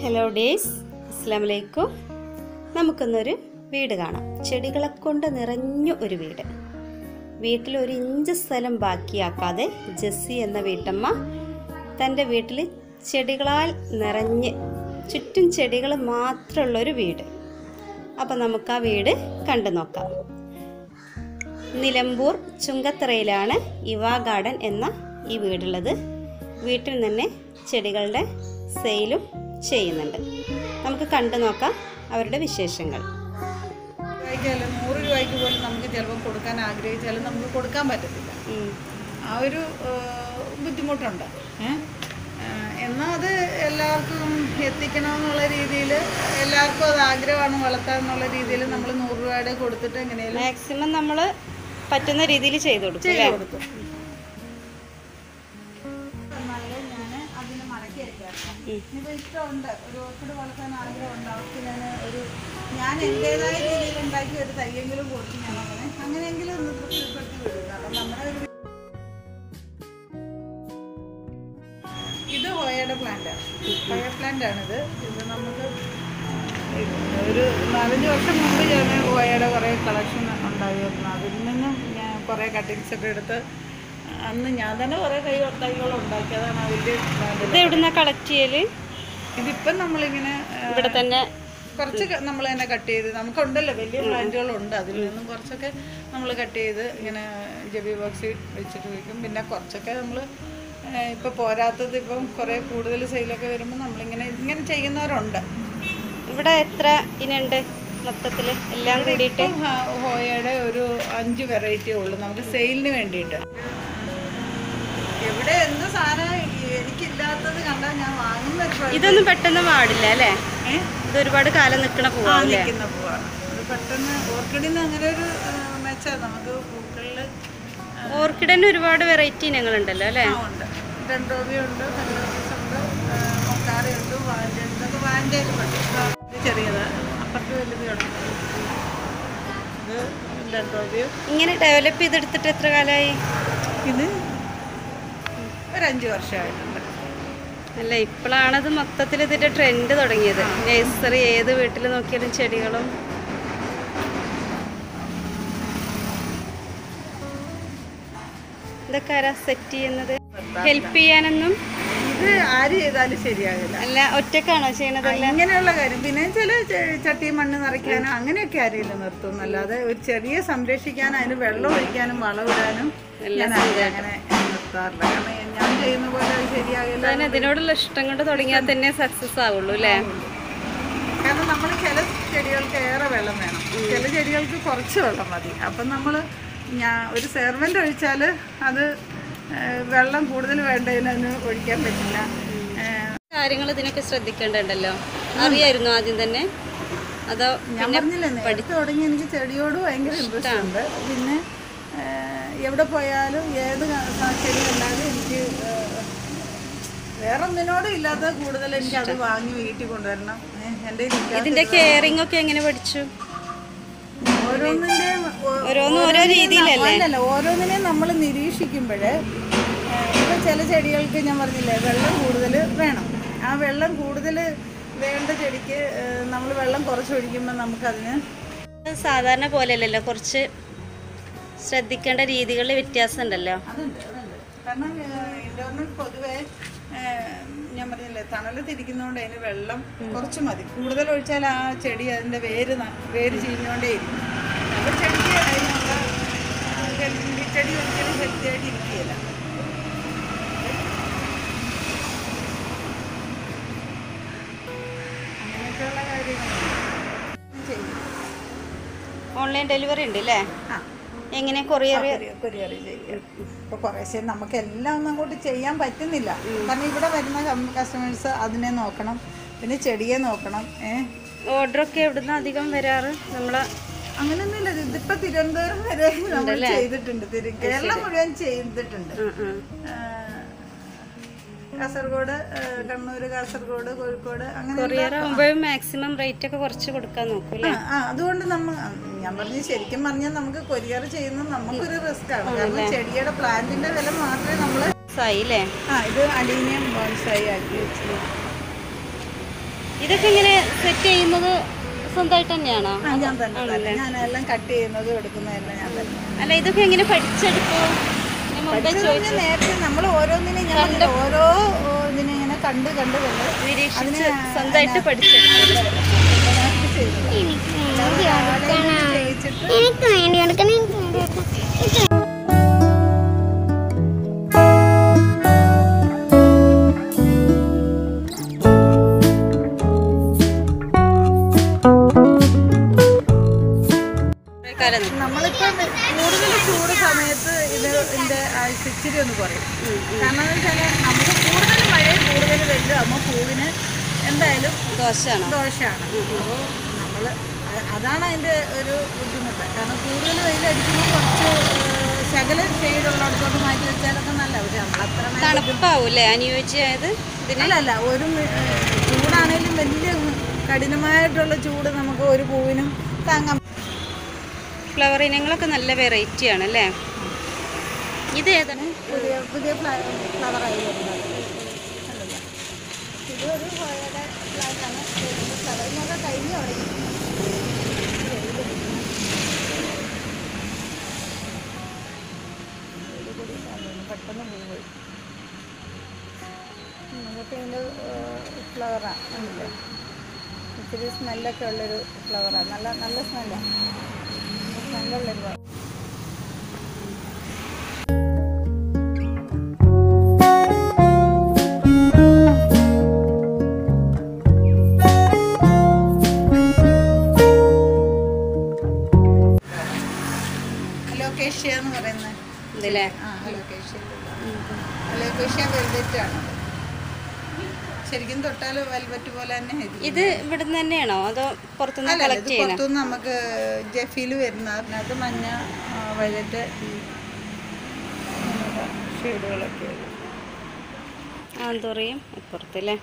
Hello days, അസ്സലാമു അലൈക്കും. നമുക്കൊന്നൊരു വീട് കാണാം. ചെടികളെ കൊണ്ട് നിറഞ്ഞ ഒരു വീട്. വീട്ടിൽ ഒരു ഇഞ്ച് സ്ഥലം ബാക്കിയാക്കാതെ ജെസ്സി എന്ന വീട്ടമ്മ തൻ്റെ വീട്ടിൽ ചെടികളാൽ നിറഞ്ഞ് ചുറ്റും ചെടികൾ മാത്രമുള്ളൊരു വീട്. അപ്പം നമുക്ക് ആ വീട് കണ്ടു നോക്കാം. നിലമ്പൂർ ചുങ്കത്തറയിലാണ് ഇവാ ഗാർഡൻ എന്ന ഈ വീടുള്ളത്. വീട്ടിൽ തന്നെ ചെടികളുടെ സെയിലും ചെയ്യുന്നുണ്ട്. നമുക്ക് കണ്ടു നോക്കാം അവരുടെ വിശേഷങ്ങൾ. 100 രൂപയ്ക്ക് പോലും നമുക്ക് ചിലപ്പോൾ കൊടുക്കാൻ ആഗ്രഹിച്ചാലും നമുക്ക് കൊടുക്കാൻ പറ്റത്തില്ല. ആ ഒരു ബുദ്ധിമുട്ടുണ്ട്. എന്നാൽ അത് എല്ലാവർക്കും എത്തിക്കണമെന്നുള്ള രീതിയിൽ, എല്ലാവർക്കും അത് ആഗ്രഹമാണ് വളർത്താൻ എന്നുള്ള രീതിയിൽ നമ്മൾ 100 രൂപയുടെ കൊടുത്തിട്ട് എങ്ങനെയാലും മാക്സിമം നമ്മൾ പറ്റുന്ന രീതിയിൽ ചെയ്തു കൊടുക്കും. ഇനിയിപ്പോൾ ഇഷ്ടമുണ്ട്, ഒരു ഓർക്കിഡ് വളർത്താൻ ആഗ്രഹമുണ്ട്, അവർക്ക് ഞാൻ എൻ്റേതായ രീതിയിൽ ഉണ്ടാക്കി ഒരു തയ്യെങ്കിലും കൊടുത്തു ഞാൻ അങ്ങനെയെങ്കിലും ഒന്ന് തൃപ്തിപ്പെടുത്തി വിടും. കാരണം നമ്മുടെ ഇത് ഹോയയുടെ പ്ലാന്റാണ്. ഹോയ പ്ലാന്റാണിത്. ഇത് നമുക്ക് ഒരു 4-5 വർഷം മുമ്പ് ഞാൻ ഹോയയുടെ കുറേ കളക്ഷൻ ഉണ്ടായിരുന്നു. അതിൽ നിന്നും ഞാൻ കുറേ കട്ടിങ്സൊക്കെ എടുത്ത് അന്ന് ഞാൻ തന്നെ കുറേ തൈകൾ ഉണ്ടാക്കിയതാണ്. വലിയ ഇത് എവിടുന്ന കളക്ട് ചെയ്യല്? ഇതിപ്പം നമ്മളിങ്ങനെ ഇവിടെ തന്നെ കുറച്ച് നമ്മൾ തന്നെ കട്ട് ചെയ്ത്, നമുക്കുണ്ടല്ലോ വലിയ പ്ലാന്റുകളുണ്ട്, അതിൽ നിന്നും കുറച്ചൊക്കെ നമ്മൾ കട്ട് ചെയ്ത് ഇങ്ങനെ ജെബി ബോക്സിൽ വെച്ചിട്ട് വയ്ക്കും. പിന്നെ കുറച്ചൊക്കെ നമ്മൾ ഇപ്പം പോരാത്തത് ഇപ്പം കുറേ കൂടുതൽ സെയിലൊക്കെ വരുമ്പോൾ നമ്മളിങ്ങനെ ചെയ്യുന്നവരുണ്ട്. ഇവിടെ എത്ര ഇനുണ്ട് മൊത്തത്തിൽ എല്ലാം കൂടിയിട്ട്? ഹോയയുടെ ഒരു 5 വെറൈറ്റി ഉള്ളു നമുക്ക് സെയിലിന് വേണ്ടിയിട്ട്. എവിടെ എന്ത് സാധനം എനിക്കില്ലാത്തത് കണ്ടാൽ ഞാൻ വാങ്ങുന്ന. ഇതൊന്നും പെട്ടെന്ന് പാടില്ല അല്ലേ? ഇത് ഒരുപാട് കാലം നിൽക്കുന്ന പൂവാണ്. അത് പെട്ടെന്ന് ഓർക്കിഡിന് അങ്ങനെ ഒരു മെച്ചാണ് നമുക്ക് പൂക്കളിൽ. ഓർക്കിഡിന് ഒരുപാട് വെറൈറ്റി ഇനങ്ങളുണ്ടല്ലോ അല്ലേ? ഉണ്ട്. ഡെൻഡ്രോബിയുണ്ട്, ഉണ്ട്, മൊക്കാറയുണ്ട്, വാൻഡുണ്ട്. വാൻഡേജുണ്ട് ചെറിയത്, അപ്പുറത്ത് വലുതുണ്ട്. ഇത് ഡെൻഡ്രോബിയും. ഇങ്ങനെ ഡെവലപ്പ് ചെയ്തെടുത്തിട്ട് എത്ര കാലമായി? ഇത് ഒരു 5 വർഷമായിട്ടുണ്ട്. അല്ല, ഇപ്പോഴാണത് മൊത്തത്തിൽ ഇതിന്റെ ട്രെൻഡ് തുടങ്ങിയത്. നഴ്സറി ഏത് വീട്ടിൽ നോക്കിയാലും ചെടികളും. ഇതൊക്കെ ആരാ സെറ്റ് ചെയ്യുന്നത്? ഹെൽപ്പ് ചെയ്യാനൊന്നും ഇത് ആര് ചെയ്താലും ശരിയാകില്ല. അല്ല, ഒറ്റക്കാണോ ചെയ്യണത്? ഇങ്ങനെയുള്ള കാര്യം പിന്നെ ചില ചട്ടി മണ്ണ് നിറയ്ക്കാനോ അങ്ങനെയൊക്കെ ആരെങ്കിലും നിർത്തും. അല്ലാതെ ഒരു ചെറിയ സംരക്ഷിക്കാൻ, അതിന് വെള്ളം ഒഴിക്കാനും വളമിടാനും അങ്ങനെ നിർത്താറില്ല. കാരണം ഞാൻ ചെയ്യുന്ന പോലെ അത് ശരിയാകില്ല. അതിനോടുള്ള ഇഷ്ടം കൊണ്ട് തുടങ്ങിയാൽ തന്നെ സക്സസ് ആവുള്ളൂ അല്ലേ? കാരണം നമ്മൾ ചില ചെടികൾക്ക് ഏറെ വെള്ളം വേണം, ചില ചെടികൾക്ക് കുറച്ച് വെള്ളം മതി. അപ്പം നമ്മൾ ഒരു സെർവൻ്റ് ഒഴിച്ചാൽ അത് വെള്ളം കൂടുതൽ വേണ്ടതിനൊന്ന് ഒഴിക്കാൻ പറ്റില്ല. കാര്യങ്ങൾ ഇതിനൊക്കെ ശ്രദ്ധിക്കേണ്ടല്ലോ. അറിയായിരുന്നു ആദ്യം തന്നെ? അതോ ഞാൻ പറഞ്ഞില്ലേ, പഠിച്ചു തുടങ്ങി എനിക്ക് ചെടിയോട് ഭയങ്കര ഇൻട്രസ്റ്റ് ഉണ്ട്. പിന്നെ എവിടെ പോയാലും ഏത് ചെടി കണ്ടാലും എനിക്ക് വേറെ ഒന്നിനോടും ഇല്ലാത്ത കൂടുതൽ എനിക്ക് അത് വാങ്ങി വീട്ടിൽ കൊണ്ടുവരണം. എൻ്റെ ഇതിന്റെ കെയറിംഗ് ഒക്കെ എങ്ങനെ പഠിച്ചു? ഓരോ രീതിയിലല്ല, ഓരോന്നിനെയും നമ്മൾ നിരീക്ഷിക്കുമ്പോഴേ ഇപ്പം ചില ചെടികൾക്ക് ഞാൻ പറഞ്ഞില്ലേ വെള്ളം കൂടുതൽ വേണം. ആ വെള്ളം കൂടുതൽ വേണ്ട ചെടിക്ക് നമ്മൾ വെള്ളം കുറച്ചൊഴിക്കുമ്പോൾ നമുക്കതിന് സാധാരണ പോലെയല്ലല്ലോ, കുറച്ച് ശ്രദ്ധിക്കേണ്ട രീതികളിൽ വ്യത്യാസം ഉണ്ടല്ലോ. അതുണ്ട്. കാരണം ഇൻഡോറിന് പൊതുവേ ഞാൻ പറഞ്ഞില്ലേ തണൽ തിരിക്കുന്നതുകൊണ്ട് അതിന് വെള്ളം കുറച്ച് മതി. കൂടുതൽ ഒഴിച്ചാൽ ആ ചെടി അതിൻ്റെ വേര് ചീഞ്ഞുകൊണ്ടേ ഇരിക്കും. അപ്പോൾ ചെടിക്ക് അതിനുള്ള ചെടി ഒരിക്കലും ഹെൽത്തിയായിട്ട് ഇരിക്കുകയില്ല. അങ്ങനെയൊക്കെയുള്ള കാര്യങ്ങൾ ചെയ്യും. ഓൺലൈൻ ഡെലിവറി ഉണ്ട് അല്ലേ? എങ്ങനെ കൊറിയർ ചെയ്യും. ഇപ്പോൾ കുറേശ്ശെ നമുക്ക് എല്ലാം ഒന്നും അങ്ങോട്ട് ചെയ്യാൻ പറ്റുന്നില്ല. കാരണം ഇവിടെ വരുന്ന കസ്റ്റമേഴ്സ് അതിനെ നോക്കണം, പിന്നെ ചെടിയെ നോക്കണം. ഓർഡറൊക്കെ എവിടുന്ന് അധികം വരാറ്? നമ്മളെ അങ്ങനെയൊന്നുമില്ല. ഇതിപ്പോൾ തിരുവനന്തപുരം വരെ നമ്മൾ ചെയ്തിട്ടുണ്ട്, കേരളം മുഴുവൻ ചെയ്തിട്ടുണ്ട്. കാസർഗോഡ്, കണ്ണൂർ, കാസർഗോഡ്, കോഴിക്കോട് അങ്ങനെ. കൊറിയർ ആകുമ്പോഴും മാക്സിമം റേറ്റ് ഒക്കെ കുറച്ച് കൊടുക്കാൻ നോക്കൂല്ലേ? അതുകൊണ്ട് ഞാൻ പറഞ്ഞു, ശരിക്കും പറഞ്ഞാൽ നമുക്ക് കൊറിയർ ചെയ്യുന്നത് നമുക്കൊരു റിസ്ക് ആണ്. കാരണം ചെടിയുടെ പ്ലാന്റിന്റെ വില മാത്രമേ നമ്മൾ ഇത് അലീനിയം ബോൺസായി ആക്കി വെച്ചത്. ഇതൊക്കെ ഇങ്ങനെ സെറ്റ് ചെയ്യുന്നത് സ്വന്തമായിട്ട് തന്നെയാണോ? ഞാൻ തന്നെ. ഞാനെല്ലാം കട്ട് ചെയ്യുന്നതും എടുക്കുന്നതെല്ലാം ഞാൻ തന്നെ. അല്ല, ഇതൊക്കെ എങ്ങനെ പഠിച്ചെടുത്തു? നേരത്തെ നമ്മൾ ഓരോന്നിനും ഞാൻ ഓരോ ഇതിനെ ഇങ്ങനെ കണ്ട് നിരീക്ഷിച്ച് സ്വന്തമായിട്ട് പഠിച്ചെടുത്തു. നമ്മളിപ്പോൾ കൂടുതൽ ചൂട് സമയത്ത് ഇതിൻ്റെ ഇച്ചിരി ഒന്ന് കുറയും. കാരണം എന്ന് വെച്ചാൽ നമുക്ക് കൂടുതൽ മഴ കൂടുതൽ വെല്ലുമ്പോൾ പൂവിന് എന്തായാലും ദോഷമാണ്. അപ്പോൾ നമ്മൾ അതാണ് അതിൻ്റെ ഒരു ബുദ്ധിമുട്ട്. കാരണം കൂടുതൽ വെയിലടിക്കുമ്പോൾ കുറച്ച് ശകല ഷെയ്ഡുള്ളിടത്തോട്ട് മാറ്റി വെച്ചാലൊക്കെ നല്ല. പക്ഷേ നമ്മളത്ര തണുപ്പാവൂല്ലേ അനുയോജ്യമായത്? അല്ല, ഒരു ചൂടാണെങ്കിലും വലിയ കഠിനമായിട്ടുള്ള ചൂട് നമുക്ക് ഒരു പൂവിനും താങ്ങാൻ. ഫ്ലവർ ഇനങ്ങളൊക്കെ നല്ല വെറൈറ്റി ആണല്ലേ. ഇത് ഏതാണ്? പുതിയ ഫ്ലവറായി വരുന്നത്. ഇതൊരു ഫ്ലവറാണ്. ഫ്ലവറിനൊക്കെ കഴിഞ്ഞ് തുടങ്ങി. പെട്ടെന്ന് പോയി. അതൊക്കെ ഇതിൻ്റെ ഫ്ലവറാണ്. ഇച്ചിരി സ്മെല്ലൊക്കെ ഉള്ളൊരു ഫ്ലവറാണ്. നല്ല സ്മെല്ലാണ്. സ്മെല്ലുള്ളൊരു ഫ്ലവർ. അലോക്കേഷ്യ എന്ന് പറയുന്നത് ഇതില്ലേ? അലോക്കേഷ്യ വെൽവെറ്റാണ്. ശരിക്കും തൊട്ടാൽ വെൽവെറ്റ് പോലെ തന്നെ. ഇത് ഇവിടെ നിന്ന് തന്നെയാണോ അതോ പുറത്തുനിന്ന് കളക്ട് ചെയ്യണോ? പുറത്തുനിന്ന് നമുക്ക് ജെഫിൽ വരുന്ന അതിനകത്ത് മഞ്ഞ, വയലറ്റ് ഷെയ്ഡുകളൊക്കെ. എന്താ പറയും പുറത്തല്ലേ?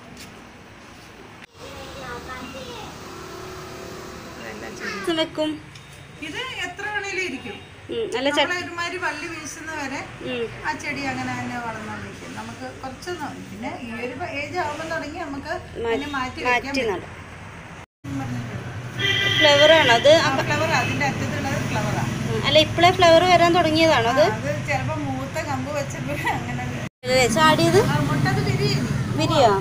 വെക്കും. ഇത് എത്ര വേണേലും ഇരിക്കും. ഒരുമാതിരി വള്ളി വീശുന്ന വരെ ആ ചെടി അങ്ങനെ തന്നെ വളർന്നോണ്ടിരിക്കും. നമുക്ക് കുറച്ചൊന്നും പിന്നെ ഈ ഒരു ഏജ് ആവുമ്പോൾ തുടങ്ങി നമുക്ക് മാറ്റി ഫ്ലവർ ആണോ അത്? ഫ്ലവർ അതിന്റെ അറ്റത്തുള്ളത് ഫ്ലവറാണ്. അല്ല, ഇപ്പോഴേ ഫ്ലവർ വരാൻ തുടങ്ങിയതാണോ അത്? അത് ചിലപ്പോ മൂത്ത കമ്പ് വെച്ചപ്പോ അങ്ങനെ ചാടിയത് മുട്ടത് വിരിയോ?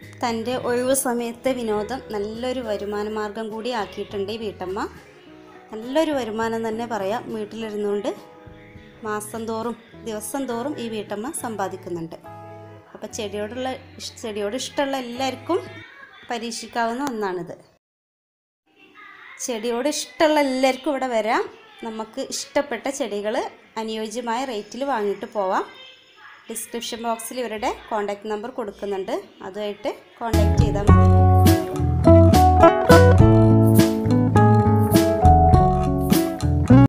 തൻ്റെ ഒഴിവ് സമയത്തെ വിനോദം നല്ലൊരു വരുമാന മാർഗം കൂടി ആക്കിയിട്ടുണ്ട് ഈ വീട്ടമ്മ. നല്ലൊരു വരുമാനം തന്നെ പറയാം. വീട്ടിലിരുന്നുകൊണ്ട് മാസം തോറും ദിവസം തോറും ഈ വീട്ടമ്മ സമ്പാദിക്കുന്നുണ്ട്. അപ്പോൾ ചെടിയോട് ഇഷ്ടമുള്ള എല്ലാവർക്കും പരീക്ഷിക്കാവുന്ന ഒന്നാണിത്. ചെടിയോട് ഇഷ്ടമുള്ള എല്ലാവർക്കും ഇവിടെ വരാം. നമുക്ക് ഇഷ്ടപ്പെട്ട ചെടികൾ അനുയോജ്യമായ റേറ്റിൽ വാങ്ങിയിട്ട് പോവാം. ഡിസ്ക്രിപ്ഷൻ ബോക്സിൽ ഇവരുടെ കോൺടാക്റ്റ് നമ്പർ കൊടുക്കുന്നുണ്ട്. അതുമായിട്ട് കോൺടാക്റ്റ് ചെയ്താൽ മതി.